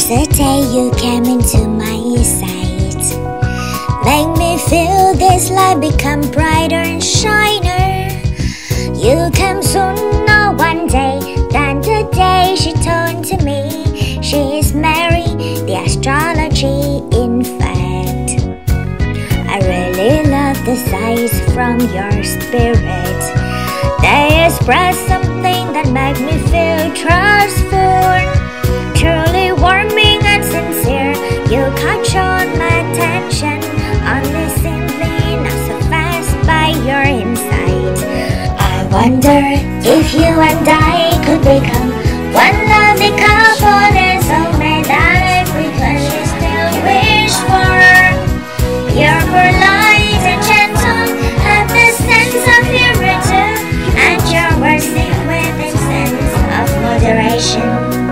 the day you came into my sight. Make me feel this light become brighter and shiner. You came sooner one day than the day she told to me she is Mary, the astrology in fact. I really love the sights from your spirit. They express something that make me feel trustful, truly warming and sincere. You catch on my attention, only simply not so fast by your insight. I wonder if you and I could become one lovely couple and soulmate that I frequently still wish for. You're polite and gentle, have the sense of humor too, and your words sing with a sense of moderation.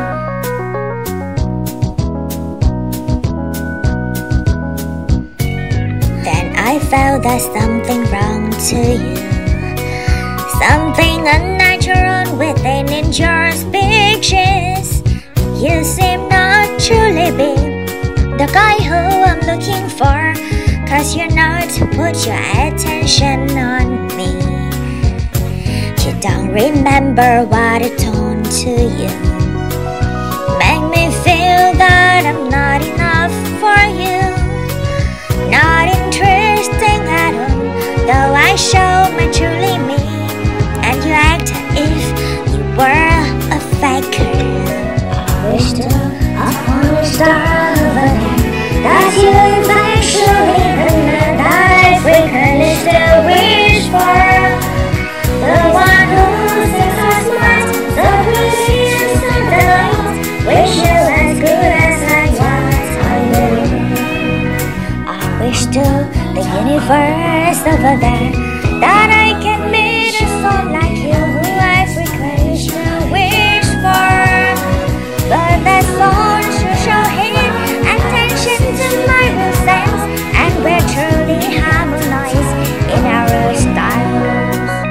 Then I felt there's something wrong to you, something unnatural within in your speeches. You seem not truly be the guy who I'm looking for, 'cause you're not put your attention on me. You don't remember what I told to you. Make me feel that I'm not enough for you, not interesting at all, though I show my truly me, and you act if you were a faker. I wish to upon a star over there that you eventually and that I frequently still wish for. The one who sings our smart, the prettiest of the light. Wish you as good as I was on the rim. I wish to the universe over there that I can meet a soul like you who I frequently still wish for. But that soul should show him attention to my real sense, and we're truly harmonized in our real styles.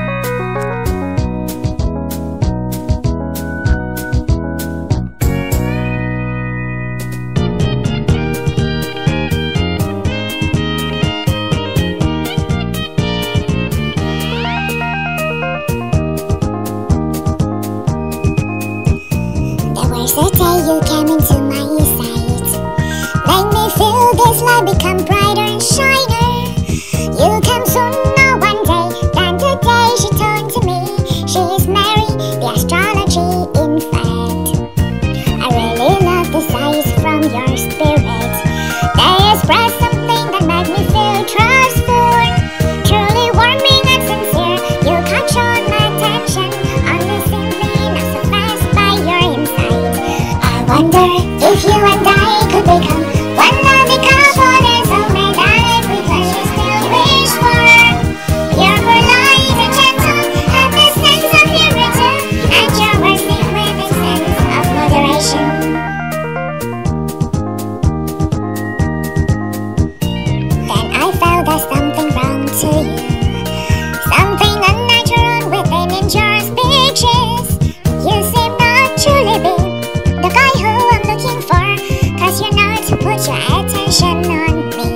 The day you came into my sight, make me feel this light become brighter and shiner. You came sooner one day than the day she told to me she is Mary, the astrology in fact. I really love the sights from your spirit. They express something that make me feel trustful, truly warming and sincere. You catch on my attention, only simply not so fast by your insight. I wonder if you and I could become one lovely couple and soulmate that I frequently still wish for. You're polite and gentle, have the sense of humor too, and your words sing with a sense of moderation. Then I felt there's something wrong to you, something unnatural within in your speeches. You seem not truly be the guy who I'm looking for, 'cause you're not put your attention on me.